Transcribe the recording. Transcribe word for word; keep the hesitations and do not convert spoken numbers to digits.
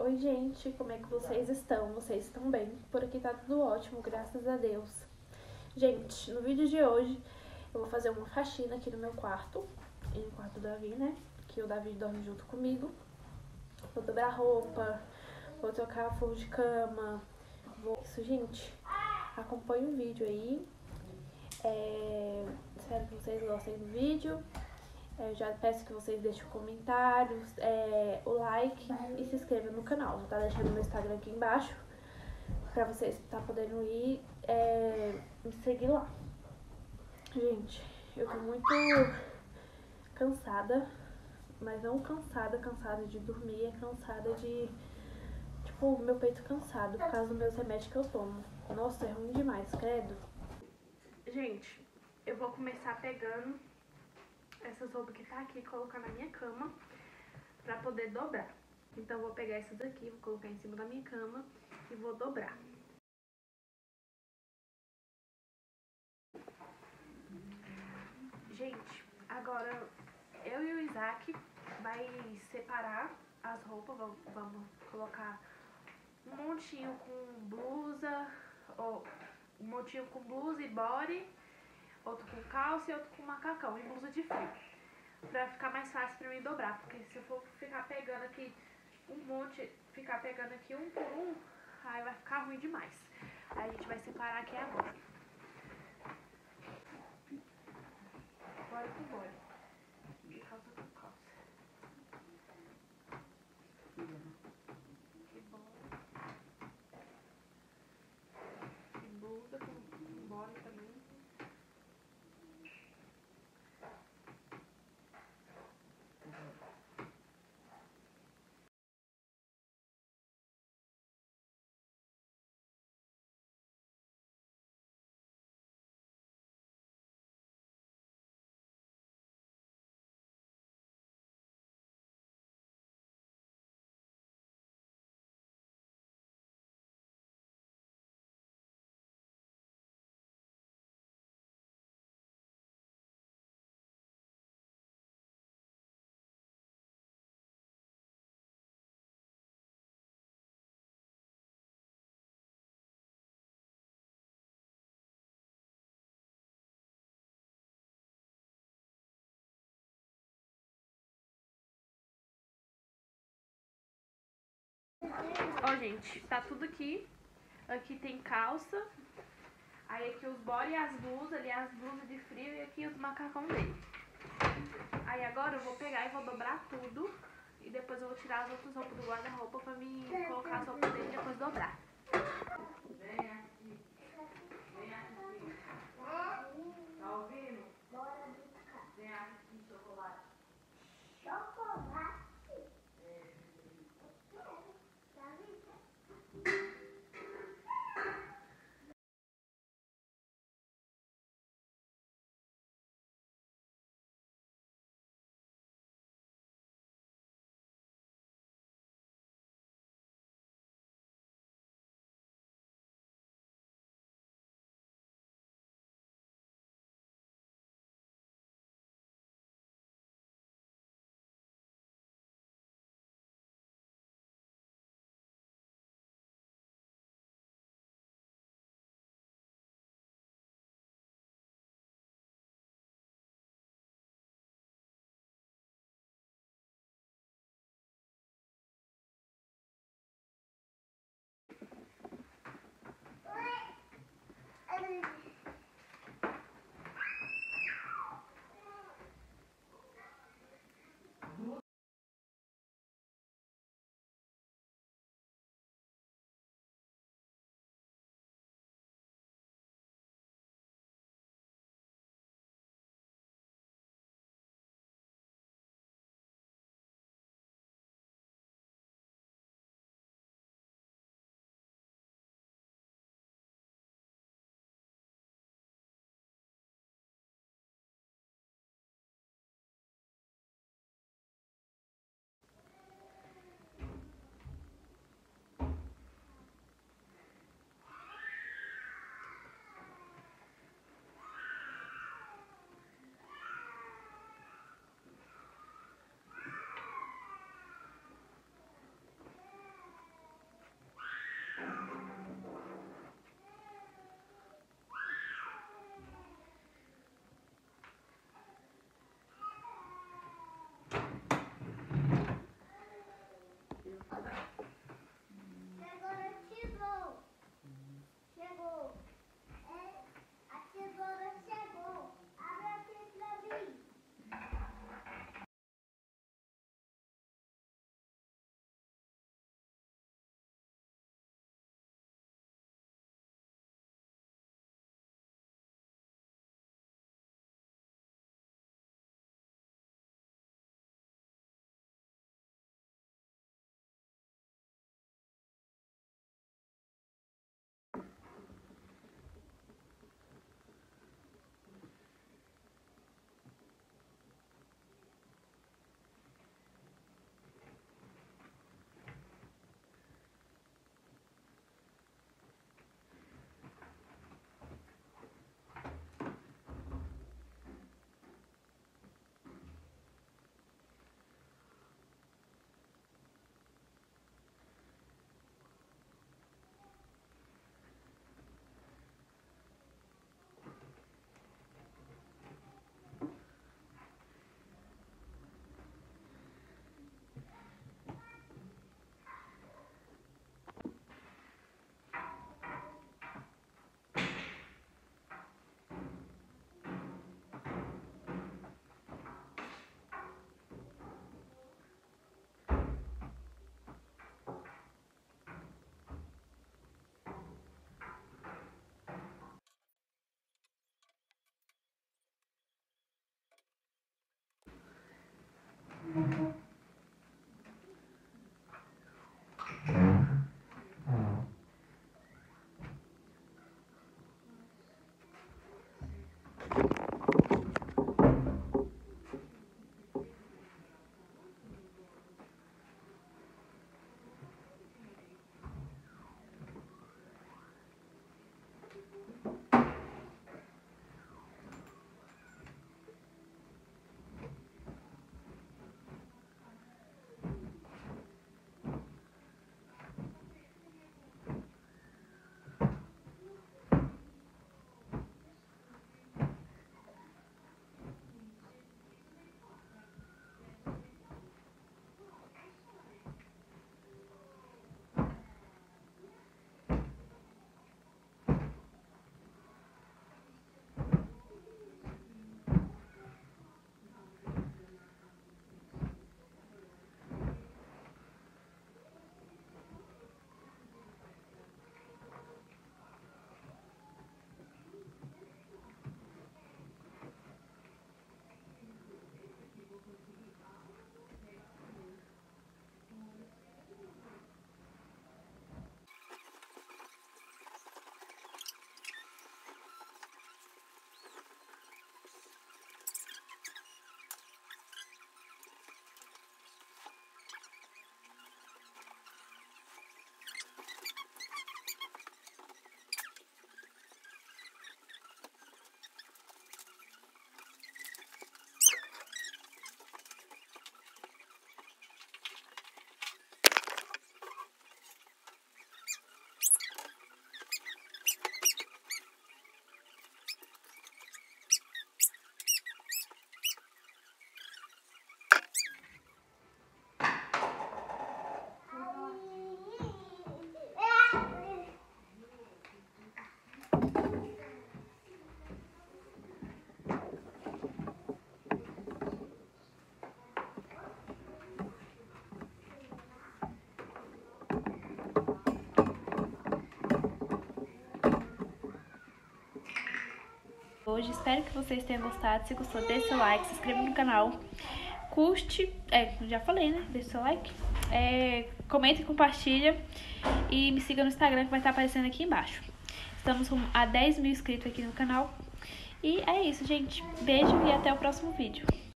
Oi, gente, como é que vocês estão? Vocês estão bem? Por aqui tá tudo ótimo, graças a Deus. Gente, no vídeo de hoje eu vou fazer uma faxina aqui no meu quarto, no quarto do Davi, né? Que o Davi dorme junto comigo. Vou dobrar roupa, vou trocar forro de cama, vou... Isso, gente, acompanhe o vídeo aí. É... Espero que vocês gostem do vídeo. É, já peço que vocês deixem comentários, é, o like e se inscrevam no canal. Vou estar deixando meu Instagram aqui embaixo pra vocês estar podendo ir é, me seguir lá. Gente, eu tô muito cansada, mas não cansada, cansada de dormir, é cansada de, tipo, meu peito cansado por causa dos meus remédios que eu tomo. Nossa, é ruim demais, credo. Gente, eu vou começar pegando essas roupas que tá aqui, colocar na minha cama pra poder dobrar. Então eu vou pegar essas aqui, vou colocar em cima da minha cama e vou dobrar. Gente, agora eu e o Isaac vai separar as roupas, vamos colocar um montinho com blusa, ou um montinho com blusa e body, outro com calça e outro com macacão e blusa de frio. Pra ficar mais fácil pra mim dobrar, porque se eu for ficar pegando aqui um monte, ficar pegando aqui um por um, aí vai ficar ruim demais. Aí a gente vai separar aqui agora. Bora com bora. E calça com calça. Que bom. E blusa com bora também. Ó, gente, tá tudo aqui. Aqui tem calça. Aí aqui os body e as blusas, ali as blusas de frio e aqui os macacão dele. Aí agora eu vou pegar e vou dobrar tudo. E depois eu vou tirar as outras roupas do guarda-roupa pra mim colocar as roupas dele e depois dobrar. Vem aqui. Vem aqui. Tá ouvindo? Vem aqui, chocolate. Chocolate? Hoje, espero que vocês tenham gostado. Se gostou, deixe seu like, se inscreva no canal, curte, é, já falei, né? Deixe seu like, é, comenta e compartilha e me siga no Instagram que vai estar aparecendo aqui embaixo. Estamos a dez mil inscritos aqui no canal. E é isso, gente. Beijo e até o próximo vídeo.